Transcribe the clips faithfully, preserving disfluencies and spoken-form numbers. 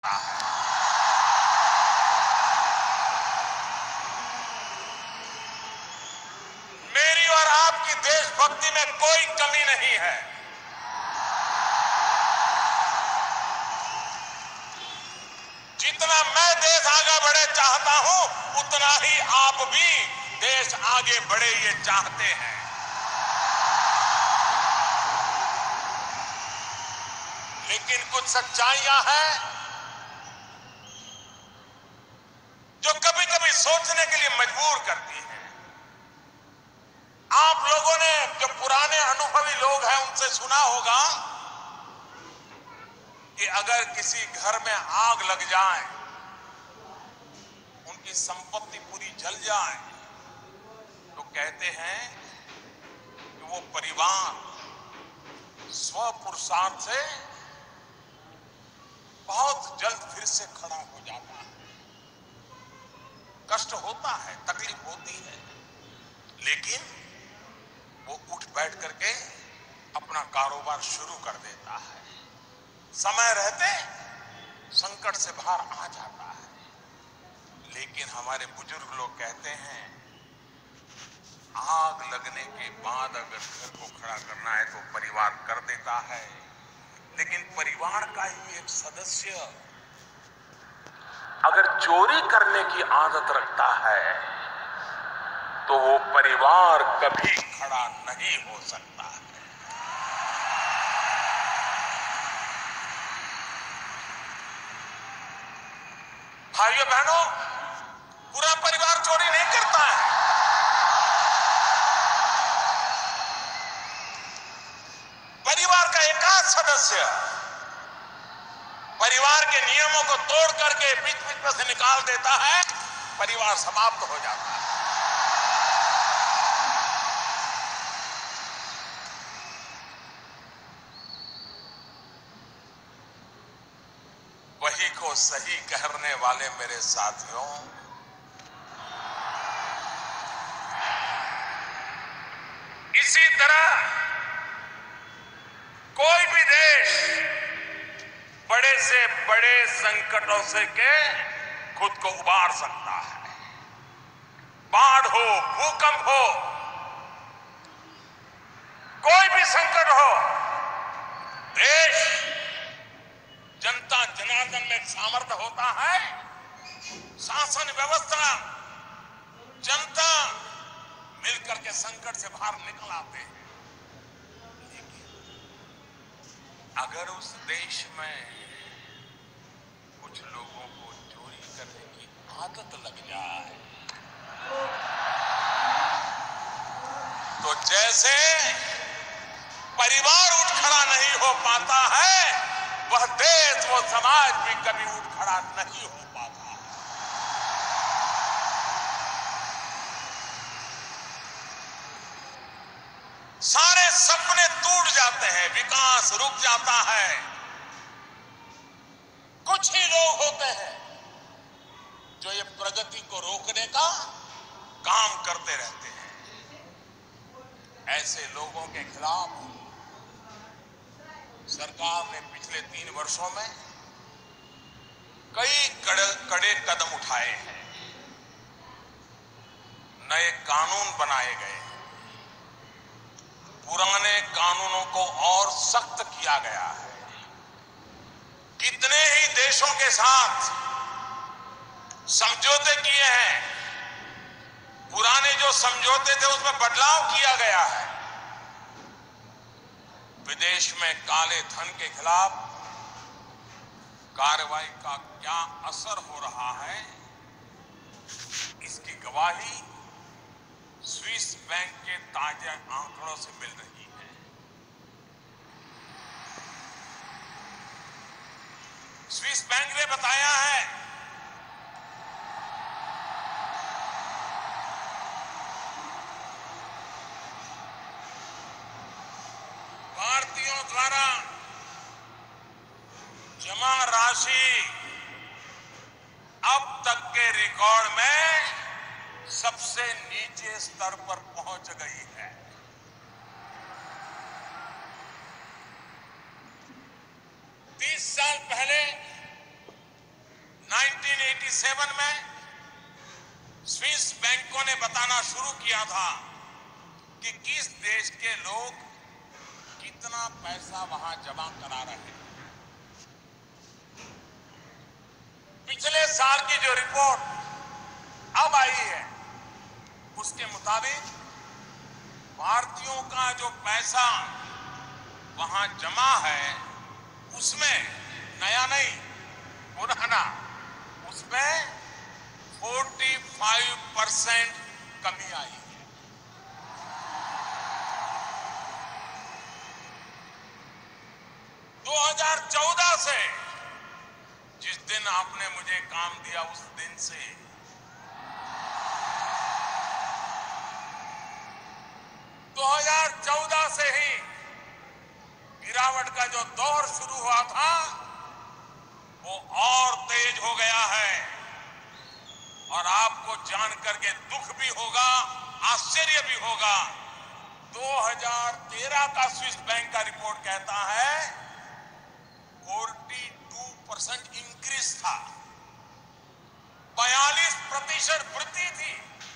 है। मेरी और आपकी देशभक्ति में कोई कमी नहीं है। जितना मैं देश आगे बढ़े चाहता हूं, उतना ही आप भी देश आगे बढ़े ये चाहते हैं। लेकिन कुछ सच्चाइयां हैं जो कभी कभी सोचने के लिए मजबूर करती हैं। आप लोगों ने, जो पुराने अनुभवी लोग हैं, उनसे सुना होगा कि अगर किसी घर में आग लग जाए, उनकी संपत्ति पूरी जल जाए, तो कहते हैं कि वो परिवार स्व पुरुषार्थ से बहुत जल्द फिर से खड़ा हो जाता है। कष्ट होता है, तकलीफ होती है, लेकिन वो उठ बैठ करके अपना कारोबार शुरू कर देता है। समय रहते संकट से बाहर आ जाता है। लेकिन हमारे बुजुर्ग लोग कहते हैं, आग लगने के बाद अगर घर को खड़ा करना है तो परिवार कर देता है, लेकिन परिवार का ही एक सदस्य अगर चोरी करने की आदत रखता है तो वो परिवार कभी खड़ा नहीं हो सकता है। भाइयों बहनों, पूरा परिवार चोरी नहीं करता है। परिवार का एकाध सदस्य परिवार के नियमों को तोड़ करके बीच बीच में से निकाल देता है, परिवार समाप्त हो जाता है। वही को सही कहने वाले मेरे साथियों, इसी तरह कोई भी देश बड़े से बड़े संकटों से के खुद को उबार सकता है। बाढ़ हो, भूकंप हो, कोई भी संकट हो, देश जनता जनार्दन में सामर्थ्य होता है। शासन व्यवस्था, जनता मिलकर के संकट से बाहर निकल आते हैं। अगर उस देश में कुछ लोगों को चोरी करने की आदत लग जाए तो जैसे परिवार उठ खड़ा नहीं हो पाता है, वह देश, वो समाज भी कभी उठ खड़ा नहीं हो पाता। सारे सपने टूट जाते हैं, विकास रुक जाता है। कुछ ही लोग होते हैं जो ये प्रगति को रोकने का काम करते रहते हैं। ऐसे लोगों के खिलाफ सरकार ने पिछले तीन वर्षों में कई कड़े कड़े कदम उठाए हैं। नए कानून बनाए गए हैं, पुराने कानूनों को और सख्त किया गया है। कितने ही देशों के साथ समझौते किए हैं, पुराने जो समझौते थे उसमें बदलाव किया गया है। विदेश में काले धन के खिलाफ कार्रवाई का क्या असर हो रहा है, इसकी गवाही स्विस बैंक के ताजा आंकड़ों से मिल रही है। स्विस बैंक ने बताया है भारतीयों द्वारा जमा राशि अब तक के रिकॉर्ड में सबसे नीचे स्तर पर पहुंच गई है। तीस साल पहले सत्तानवे में स्विस बैंकों ने बताना शुरू किया था कि किस देश के लोग कितना पैसा वहां जमा करा रहे हैं। पिछले साल की जो रिपोर्ट अब आई है उसके मुताबिक भारतीयों का जो पैसा वहां जमा है उसमें नया नहीं पुराना उसमें पैंतालीस परसेंट कमी आई है। दो हज़ार चौदह से जिस दिन आपने मुझे काम दिया उस दिन से दो हज़ार चौदह से ही गिरावट का जो दौर शुरू हुआ था वो और तेज हो गया है। और आपको जान करके दुख भी होगा, आश्चर्य भी होगा। दो हज़ार तेरह का स्विस बैंक का रिपोर्ट कहता है बयालीस परसेंट इंक्रीज था, बयालीस प्रतिशत वृद्धि थी।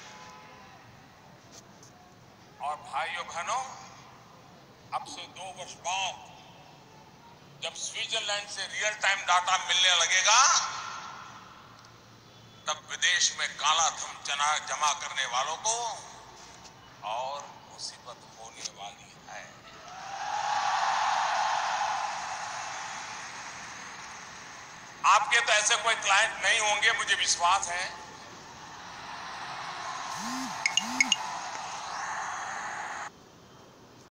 और भाइयों बहनों, अब से दो वर्ष बाद जब स्विट्जरलैंड से रियल टाइम डाटा मिलने लगेगा तब विदेश में काला धन जमा करने वालों को और मुसीबत होने वाली है। आपके तो ऐसे कोई क्लाइंट नहीं होंगे, मुझे विश्वास है।